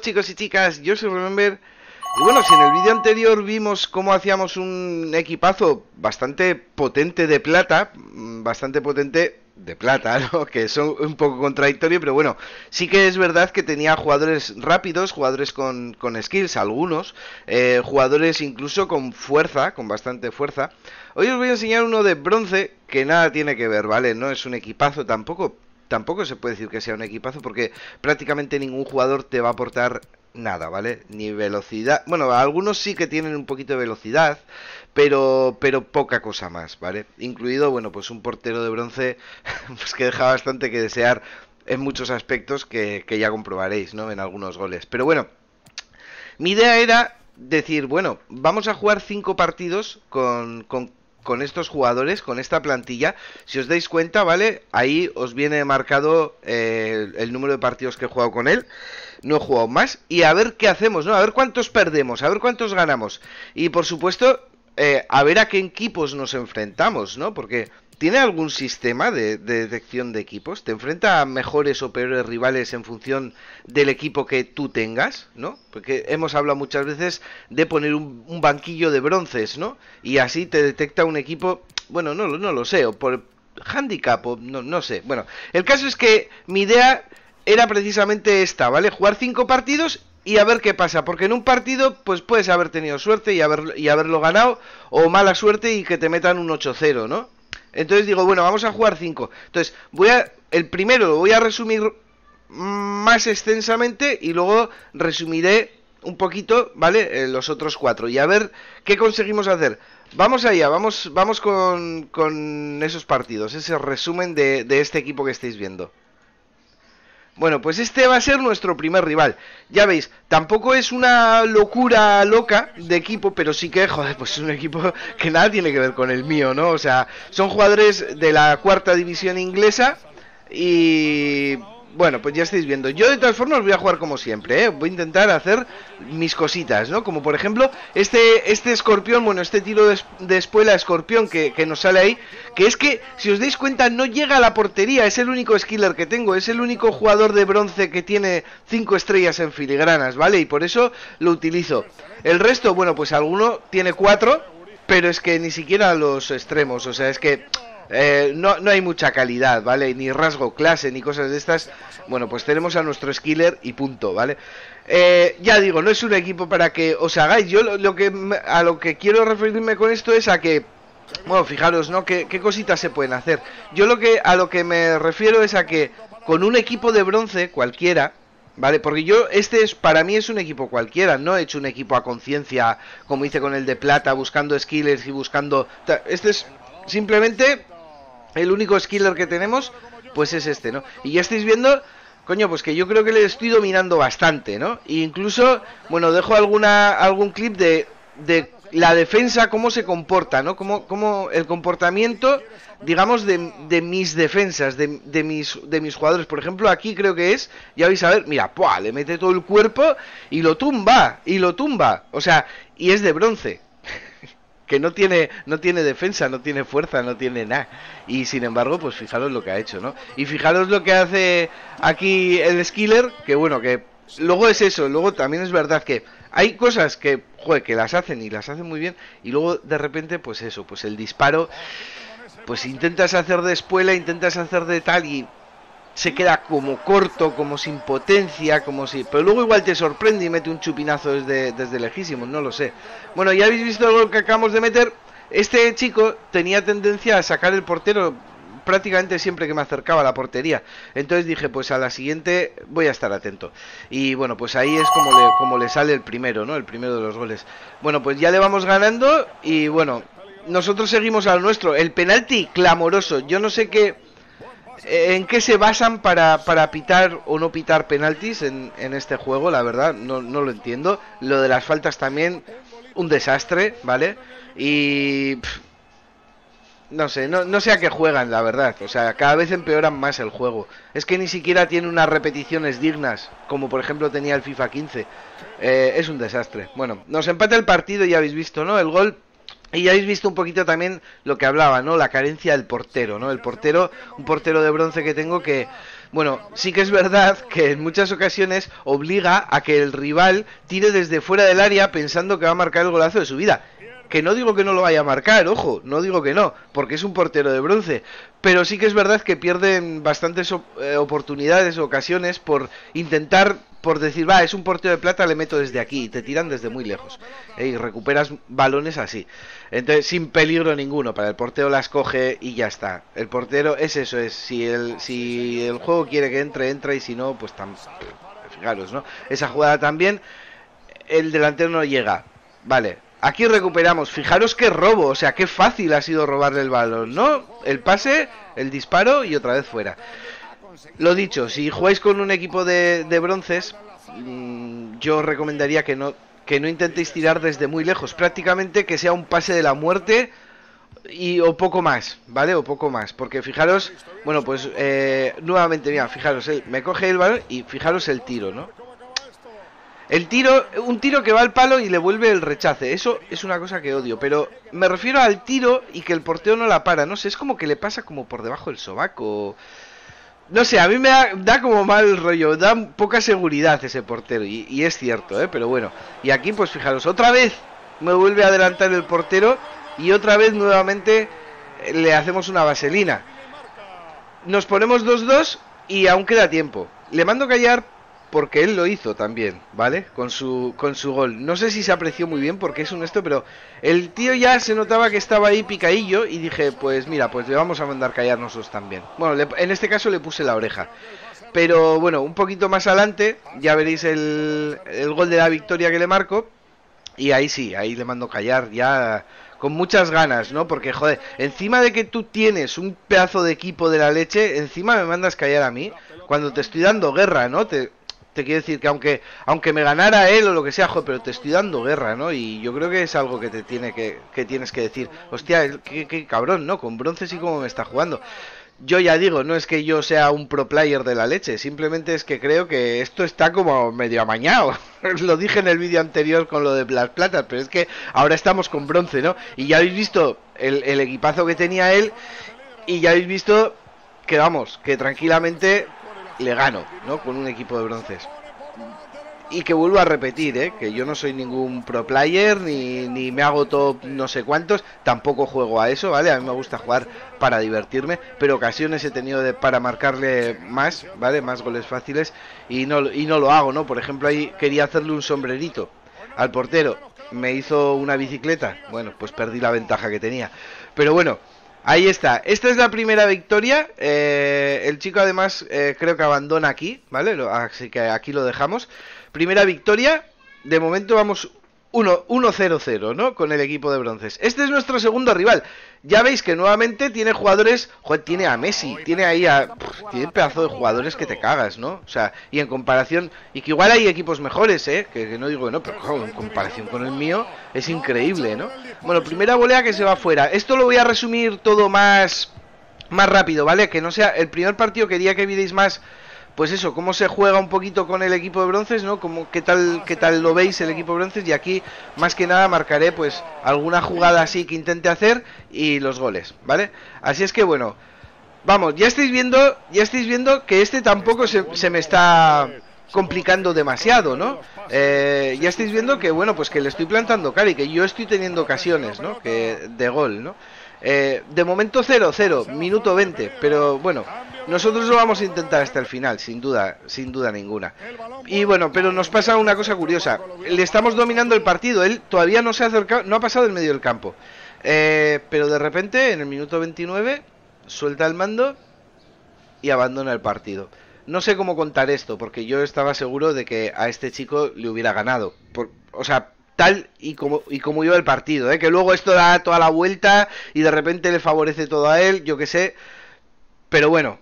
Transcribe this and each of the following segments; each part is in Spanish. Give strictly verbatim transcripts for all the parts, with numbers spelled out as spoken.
chicos y chicas, yo soy Remember. Y bueno, si en el vídeo anterior vimos cómo hacíamos un equipazo bastante potente de plata, bastante potente de plata, ¿no? Que son un poco contradictorio, pero bueno, sí que es verdad que tenía jugadores rápidos, jugadores con, con skills, algunos, eh, jugadores incluso con fuerza, con bastante fuerza. Hoy os voy a enseñar uno de bronce que nada tiene que ver, ¿vale? No es un equipazo tampoco, tampoco se puede decir que sea un equipazo porque prácticamente ningún jugador te va a aportar nada, ¿vale? Ni velocidad. Bueno, algunos sí que tienen un poquito de velocidad, pero pero poca cosa más, ¿vale? Incluido, bueno, pues un portero de bronce pues que deja bastante que desear en muchos aspectos que, que ya comprobaréis, ¿no? En algunos goles. Pero bueno, mi idea era decir, bueno, vamos a jugar cinco partidos con, con con estos jugadores, con esta plantilla. Si os dais cuenta, ¿vale? Ahí os viene marcado eh, el número de partidos que he jugado con él. No he jugado más. Y a ver qué hacemos, ¿no? A ver cuántos perdemos, a ver cuántos ganamos. Y por supuesto, eh, a ver a qué equipos nos enfrentamos, ¿no? Porque ¿tiene algún sistema de, de detección de equipos? ¿Te enfrenta a mejores o peores rivales en función del equipo que tú tengas, ¿no? Porque hemos hablado muchas veces de poner un, un banquillo de bronces, ¿no? Y así te detecta un equipo, bueno, no, no lo sé, o por handicap, o no, no sé. Bueno, el caso es que mi idea era precisamente esta, ¿vale? Jugar cinco partidos y a ver qué pasa, porque en un partido pues puedes haber tenido suerte y, haber, y haberlo ganado, o mala suerte y que te metan un ocho cero, ¿no? Entonces digo, bueno, vamos a jugar cinco. Entonces, voy a el primero lo voy a resumir más extensamente y luego resumiré un poquito, ¿vale? Eh, los otros cuatro y a ver qué conseguimos hacer. Vamos allá, vamos vamos con, con esos partidos, ese resumen de, de este equipo que estáis viendo. Bueno, pues este va a ser nuestro primer rival. Ya veis, tampoco es una locura loca de equipo, pero sí que, joder, pues es un equipo que nada tiene que ver con el mío, ¿no? O sea, son jugadores de la cuarta división inglesa y... Bueno, pues ya estáis viendo. Yo de todas formas voy a jugar como siempre, ¿eh? Voy a intentar hacer mis cositas, ¿no? Como por ejemplo, este este escorpión, bueno, este tiro de, de espuela escorpión que, que nos sale ahí, que es que, si os dais cuenta, no llega a la portería, es el único skiller que tengo, es el único jugador de bronce que tiene cinco estrellas en filigranas, ¿vale? Y por eso lo utilizo. El resto, bueno, pues alguno tiene cuatro, pero es que ni siquiera los extremos, o sea, es que... Eh, no, no hay mucha calidad, ¿vale? Ni rasgo clase, ni cosas de estas. Bueno, pues tenemos a nuestro skiller y punto, ¿vale? Eh, ya digo, no es un equipo para que os hagáis. Yo lo, lo que a lo que quiero referirme con esto es a que, bueno, fijaros, ¿no? ¿Qué, qué cositas se pueden hacer? Yo lo que a lo que me refiero es a que con un equipo de bronce cualquiera, ¿vale? Porque yo, este es, para mí es un equipo cualquiera, no he hecho un equipo a conciencia, como hice con el de plata, buscando skillers y buscando... Este es simplemente... El único skiller que tenemos, pues es este, ¿no? Y ya estáis viendo, coño, pues que yo creo que le estoy dominando bastante, ¿no? E incluso, bueno, dejo alguna algún clip de, de la defensa, cómo se comporta, ¿no? Cómo, cómo el comportamiento, digamos, de, de mis defensas, de, de, mis, de mis jugadores. Por ejemplo, aquí creo que es, ya vais a ver, mira, ¡pua! Le mete todo el cuerpo y lo tumba, y lo tumba. O sea, y es de bronce. Que no tiene no tiene defensa, no tiene fuerza, no tiene nada. Y sin embargo, pues fijaros lo que ha hecho, ¿no? Y fijaros lo que hace aquí el skiller, que bueno, que luego es eso, luego también es verdad que hay cosas que, joder, que las hacen y las hacen muy bien, y luego de repente, pues eso, pues el disparo, pues intentas hacer de espuela, intentas hacer de tal y se queda como corto, como sin potencia, como si... Pero luego igual te sorprende y mete un chupinazo desde, desde lejísimos, no lo sé. Bueno, ya habéis visto el gol que acabamos de meter. Este chico tenía tendencia a sacar el portero prácticamente siempre que me acercaba a la portería. Entonces dije, pues a la siguiente voy a estar atento. Y bueno, pues ahí es como le, como le sale el primero, ¿no? El primero de los goles. Bueno, pues ya le vamos ganando y bueno, nosotros seguimos al nuestro. El penalti clamoroso. Yo no sé qué... ¿En qué se basan para, para pitar o no pitar penaltis en, en este juego? La verdad, no, no lo entiendo. Lo de las faltas también, un desastre, ¿vale? Y... Pff, no sé, no, no sé a qué juegan, la verdad. O sea, cada vez empeoran más el juego. Es que ni siquiera tiene unas repeticiones dignas, como por ejemplo tenía el FIFA quince. Eh, es un desastre. Bueno, nos empata el partido, ya habéis visto, ¿no? El gol... Y ya habéis visto un poquito también lo que hablaba, ¿no? La carencia del portero, ¿no? El portero, un portero de bronce que tengo que, Bueno, sí que es verdad que en muchas ocasiones obliga a que el rival tire desde fuera del área pensando que va a marcar el golazo de su vida. Que no digo que no lo vaya a marcar, ojo, no digo que no, porque es un portero de bronce. Pero sí que es verdad que pierden bastantes op eh, oportunidades o ocasiones por intentar, por decir, va, es un portero de plata, le meto desde aquí, y te tiran desde muy lejos. ¿eh? Y recuperas balones así. Entonces, sin peligro ninguno, para el portero las coge y ya está. El portero es eso, es si el, si el juego quiere que entre, entra, y si no, pues tan... Fijaros, ¿no? Esa jugada también, el delantero no llega. Vale. Aquí recuperamos, fijaros qué robo, o sea, qué fácil ha sido robarle el balón, ¿no? El pase, el disparo y otra vez fuera. Lo dicho, si jugáis con un equipo de, de bronces, mmm, yo os recomendaría que no, que no intentéis tirar desde muy lejos, prácticamente que sea un pase de la muerte y o poco más, ¿vale? O poco más, porque fijaros, bueno, pues eh, nuevamente, mira, fijaros, él me coge el balón y fijaros el tiro, ¿no? El tiro, un tiro que va al palo y le vuelve el rechace. Eso es una cosa que odio. Pero me refiero al tiro y que el portero no la para. No sé, es como que le pasa como por debajo del sobaco. No sé, a mí me da, da como mal rollo. Da poca seguridad ese portero. Y, y es cierto, ¿eh? Pero bueno. Y aquí, pues fijaros, otra vez me vuelve a adelantar el portero. Y otra vez nuevamente le hacemos una vaselina. Nos ponemos dos dos y aún queda tiempo. Le mando callar porque él lo hizo también, ¿vale? Con su, con su gol. No sé si se apreció muy bien porque es un esto, pero el tío ya se notaba que estaba ahí picadillo y dije, pues mira, pues le vamos a mandar callar nosotros también. Bueno, le, en este caso le puse la oreja. Pero bueno, un poquito más adelante ya veréis el, el gol de la victoria que le marco. Y ahí sí, ahí le mando callar ya con muchas ganas, ¿no? Porque, joder, encima de que tú tienes un pedazo de equipo de la leche, encima me mandas callar a mí cuando te estoy dando guerra, ¿no? Te... Te quiero decir que aunque aunque me ganara él o lo que sea, joder, pero te estoy dando guerra, ¿no? Y yo creo que es algo que te tiene que, que tienes que decir. Hostia, qué, qué cabrón, ¿no? Con bronce sí como me está jugando. Yo ya digo, no es que yo sea un pro player de la leche, simplemente es que creo que esto está como medio amañado. Lo dije en el vídeo anterior con lo de las platas, pero es que ahora estamos con bronce, ¿no? Y ya habéis visto el, el equipazo que tenía él y ya habéis visto que, vamos, que tranquilamente le gano, ¿no? Con un equipo de bronces. Y que vuelvo a repetir, ¿eh? Que yo no soy ningún pro player, ni, ni me hago top no sé cuántos, tampoco juego a eso, ¿vale? A mí me gusta jugar para divertirme, pero ocasiones he tenido de, para marcarle más, ¿vale? Más goles fáciles, y no, y no lo hago, ¿no? Por ejemplo, ahí quería hacerle un sombrerito al portero, me hizo una bicicleta, bueno, pues perdí la ventaja que tenía. Pero bueno, ahí está, esta es la primera victoria. eh, El chico además eh, creo que abandona aquí, ¿vale? Así que aquí lo dejamos. Primera victoria, de momento vamos uno cero cero, ¿no? Con el equipo de bronces. Este es nuestro segundo rival. Ya veis que nuevamente tiene jugadores, joder, tiene a Messi, tiene ahí a... Pff, tiene un pedazo de jugadores que te cagas, ¿no? O sea, y en comparación, y que igual hay equipos mejores, ¿eh? Que, que no digo que no, pero joder, en comparación con el mío es increíble, ¿no? Bueno, primera volea que se va fuera. Esto lo voy a resumir todo más, más rápido, ¿vale? Que no sea... El primer partido quería que vierais más... Pues eso, cómo se juega un poquito con el equipo de bronces, ¿no? Como, qué tal, qué tal lo veis el equipo de bronces. Y aquí, más que nada, marcaré pues alguna jugada así que intente hacer y los goles, ¿vale? Así es que bueno, vamos, ya estáis viendo, ya estáis viendo que este tampoco se, se me está complicando demasiado, ¿no? Eh, ya estáis viendo que, bueno, pues que le estoy plantando cara y que yo estoy teniendo ocasiones, ¿no? Que de gol, ¿no? Eh, de momento cero cero, minuto veinte, pero bueno, nosotros lo vamos a intentar hasta el final, sin duda, sin duda ninguna. Y bueno, pero nos pasa una cosa curiosa. Le estamos dominando el partido, él todavía no se ha acercado, no ha pasado del medio del campo. Eh, pero de repente, en el minuto veintinueve, suelta el mando y abandona el partido. No sé cómo contar esto, porque yo estaba seguro de que a este chico le hubiera ganado. Por, o sea, tal y como y como iba el partido, ¿eh? Que luego esto da toda la vuelta y de repente le favorece todo a él, yo qué sé. Pero bueno,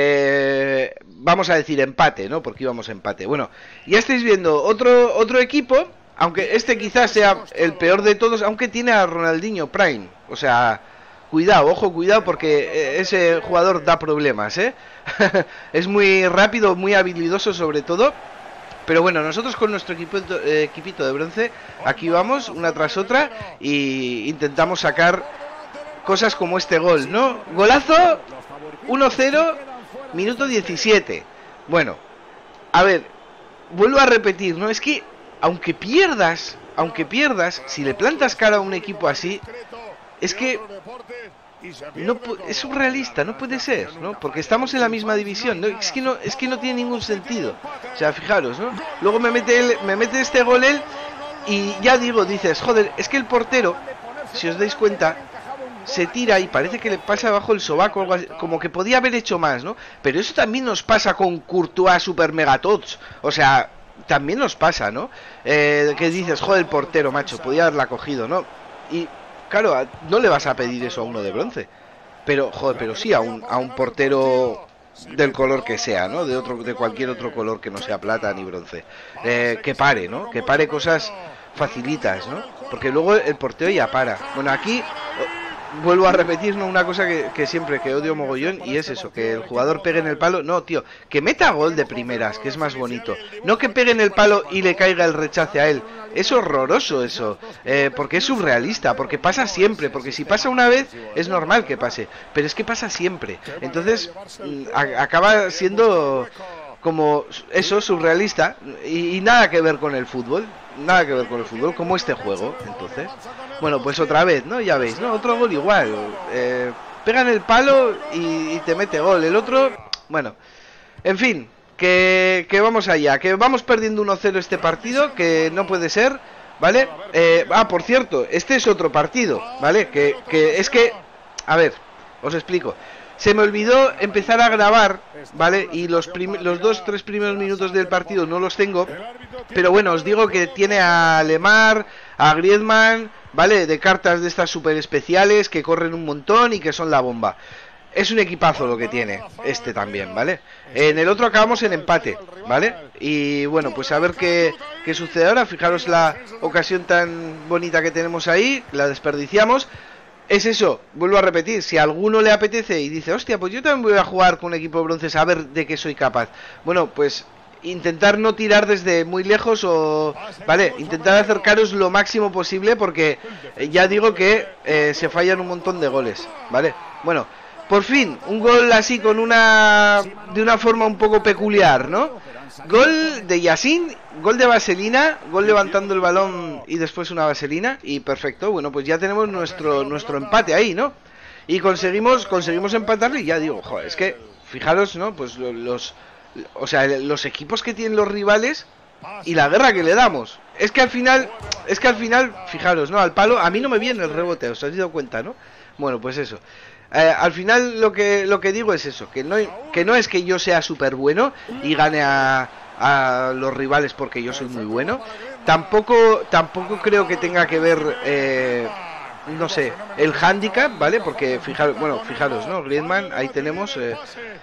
eh, vamos a decir empate, ¿no? Porque íbamos a empate. Bueno, ya estáis viendo otro otro equipo, aunque este quizás sea el peor de todos, aunque tiene a Ronaldinho Prime. O sea, cuidado, ojo, cuidado, porque ese jugador da problemas, ¿eh? Es muy rápido, muy habilidoso sobre todo. Pero bueno, nosotros con nuestro equipo, eh, equipito de bronce, aquí vamos, una tras otra, y intentamos sacar cosas como este gol, ¿no? Golazo, uno cero, minuto diecisiete. Bueno, a ver, vuelvo a repetir, ¿no? Es que, aunque pierdas, aunque pierdas, si le plantas cara a un equipo así, es que no es surrealista, no puede ser, ¿no? Porque estamos en la misma división, ¿no? Es que no, es que no tiene ningún sentido. O sea, fijaros, ¿no? Luego me mete él, me mete este gol él y ya digo, dices, joder, es que el portero, si os dais cuenta, se tira y parece que le pasa abajo el sobaco, algo así, como que podía haber hecho más, ¿no? Pero eso también nos pasa con Courtois Super Megatots, o sea, también nos pasa, ¿no? Eh, que dices, joder, el portero, macho, podía haberla cogido, ¿no? Y claro, no le vas a pedir eso a uno de bronce, pero, joder, pero sí a un, a un portero del color que sea, ¿no? De otro, de cualquier otro color que no sea plata ni bronce, eh, que pare, ¿no? Que pare cosas facilitas, ¿no? Porque luego el portero ya para. Bueno, aquí vuelvo a repetir, ¿no? Una cosa que, que siempre que odio mogollón, y es eso, que el jugador pegue en el palo. No, tío, que meta gol de primeras, que es más bonito. No que pegue en el palo y le caiga el rechace a él. Es horroroso eso, eh, porque es surrealista, porque pasa siempre, porque si pasa una vez es normal que pase, pero es que pasa siempre. Entonces a, acaba siendo como eso, surrealista, y, y nada que ver con el fútbol. Nada que ver con el fútbol, como este juego. Entonces, bueno, pues otra vez, ¿no? Ya veis, ¿no? Otro gol igual, eh, pega en el palo y, y te mete gol. El otro, bueno, en fin, que, que vamos allá, que vamos perdiendo uno cero este partido, que no puede ser, ¿vale? Eh, ah, por cierto, este es otro partido, ¿vale? Que, que es que, a ver, os explico. Se me olvidó empezar a grabar, ¿vale? Y los, los dos, tres primeros minutos del partido no los tengo. Pero bueno, os digo que tiene a Lemar, a Griezmann, ¿vale? De cartas de estas super especiales que corren un montón y que son la bomba. Es un equipazo lo que tiene este también, ¿vale? En el otro acabamos en empate, ¿vale? Y bueno, pues a ver qué, qué sucede ahora. Fijaros la ocasión tan bonita que tenemos ahí, la desperdiciamos. Es eso, vuelvo a repetir, si a alguno le apetece y dice, hostia, pues yo también voy a jugar con un equipo de bronces a ver de qué soy capaz. Bueno, pues intentar no tirar desde muy lejos o... Vale, intentar acercaros lo máximo posible porque eh, ya digo que eh, se fallan un montón de goles, ¿vale? Bueno, por fin, un gol así con una... de una forma un poco peculiar, ¿no? Gol de Yassin, gol de vaselina, gol levantando el balón y después una vaselina y perfecto. Bueno, pues ya tenemos nuestro nuestro empate ahí, ¿no? Y conseguimos conseguimos empatarle y ya digo, joder, es que fijaros, ¿no? Pues los, los o sea, los equipos que tienen los rivales y la guerra que le damos. Es que al final, es que al final, fijaros, ¿no? Al palo a mí no me viene el rebote, os habéis dado cuenta, ¿no? Bueno, pues eso. Eh, al final lo que lo que digo es eso, que no que no es que yo sea súper bueno y gane a, a los rivales porque yo soy muy bueno. Tampoco tampoco creo que tenga que ver eh, no sé, el handicap, ¿vale? Porque fijaros, bueno, fijaros, ¿no? Griezmann, ahí tenemos eh,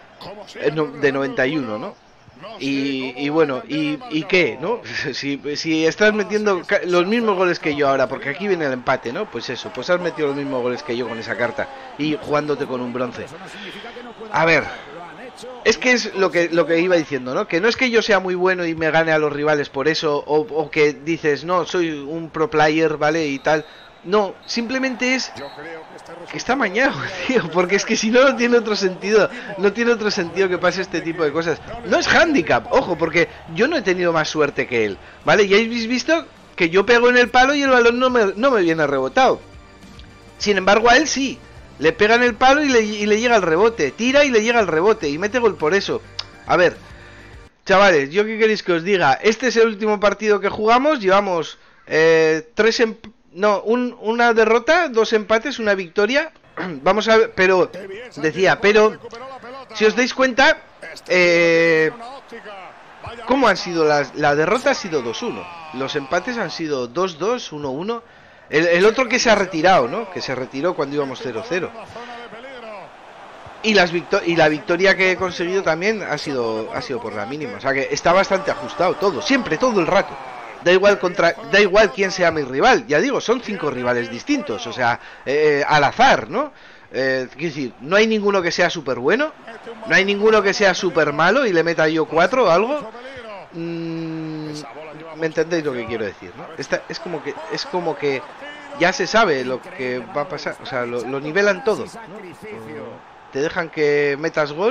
de noventa y uno, ¿no? Y, y bueno, y, y qué, ¿no? Si, si estás metiendo los mismos goles que yo ahora, porque aquí viene el empate, ¿no? Pues eso, pues has metido los mismos goles que yo con esa carta y jugándote con un bronce. A ver, es que es lo que lo que iba diciendo, ¿no? Que no es que yo sea muy bueno y me gane a los rivales por eso, o, o que dices, no, soy un pro player, ¿vale? Y tal. No, simplemente es que está amañado, tío, porque es que si no, no tiene otro sentido, no tiene otro sentido que pase este tipo de cosas. No es handicap, ojo, porque yo no he tenido más suerte que él, ¿vale? Ya habéis visto que yo pego en el palo y el balón no me, no me viene rebotado. Sin embargo, a él sí, le pega en el palo y le, y le llega el rebote, tira y le llega el rebote y mete gol por eso. A ver, chavales, ¿yo qué queréis que os diga? Este es el último partido que jugamos, llevamos eh, tres en... No, un, una derrota, dos empates, una victoria. Vamos a ver, pero decía, pero si os dais cuenta, eh, ¿cómo han sido las? La derrota ha sido dos uno, los empates han sido dos dos, uno uno. El, el otro que se ha retirado, ¿no? Que se retiró cuando íbamos cero cero. Y, las victor y la victoria que he conseguido también ha sido, ha sido por la mínima. O sea que está bastante ajustado todo, siempre, todo el rato. Da igual contra, da igual quién sea mi rival, ya digo, son cinco rivales distintos, o sea, eh, al azar, ¿no? Eh, quiero decir, no hay ninguno que sea súper bueno, no hay ninguno que sea súper malo y le meta yo cuatro o algo. Mm, ¿me entendéis lo que quiero decir, no? Esta, es como que, es como que ya se sabe lo que va a pasar, o sea, lo, lo nivelan todo, ¿no? Te dejan que metas gol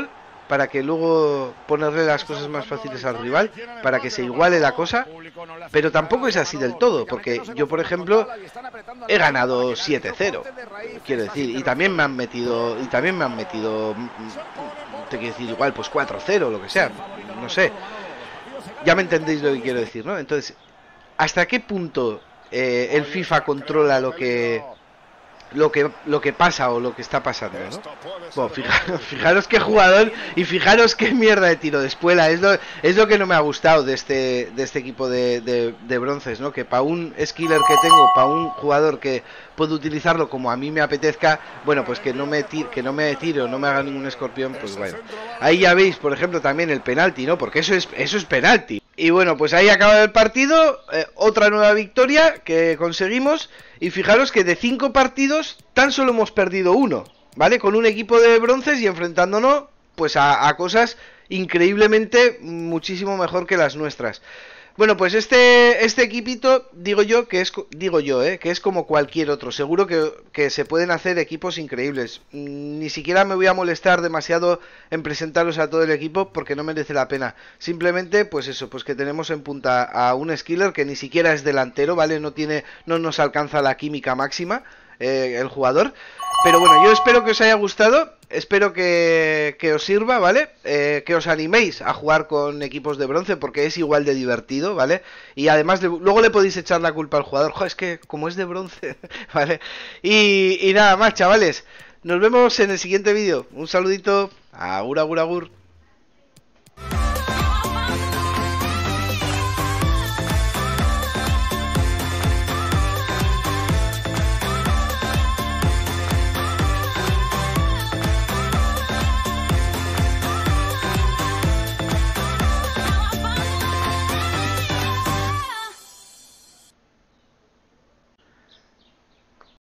para que luego ponerle las cosas más fáciles al rival, para que se iguale la cosa, pero tampoco es así del todo, porque yo, por ejemplo, he ganado siete cero, quiero decir, y también me han metido, y también me han metido, te quiero decir, igual, pues cuatro cero, lo que sea, no sé, ya me entendéis lo que quiero decir, ¿no? Entonces, ¿hasta qué punto eh, el FIFA controla lo que... lo que lo que pasa o lo que está pasando, ¿no? Bueno, fijaros, fijaros qué jugador y fijaros qué mierda de tiro de espuela, es lo, es lo que no me ha gustado de este de este equipo de, de, de bronces, ¿no? Que para un skiller que tengo, para un jugador que puedo utilizarlo como a mí me apetezca, bueno, pues que no me tire, que no me tire o no me haga ningún escorpión, pues bueno. Ahí ya veis, por ejemplo, también el penalti, ¿no? Porque eso es eso es penalti. Y bueno, pues ahí acaba el partido, eh, otra nueva victoria que conseguimos, y fijaros que de cinco partidos tan solo hemos perdido uno, ¿vale? Con un equipo de bronces y enfrentándonos pues a, a cosas increíblemente muchísimo mejor que las nuestras. Bueno, pues este este equipito, digo yo, que es digo yo, eh, que es como cualquier otro. Seguro que, que se pueden hacer equipos increíbles. Ni siquiera me voy a molestar demasiado en presentaros a todo el equipo porque no merece la pena. Simplemente, pues eso, pues que tenemos en punta a un skiller que ni siquiera es delantero, ¿vale? No tiene, no nos alcanza la química máxima eh, el jugador. Pero bueno, yo espero que os haya gustado, espero que, que os sirva, ¿vale? Eh, que os animéis a jugar con equipos de bronce porque es igual de divertido, ¿vale? Y además de, luego le podéis echar la culpa al jugador, jo, es que como es de bronce, ¿vale? Y, y nada más, chavales, nos vemos en el siguiente vídeo. Un saludito, agur, agur, agur.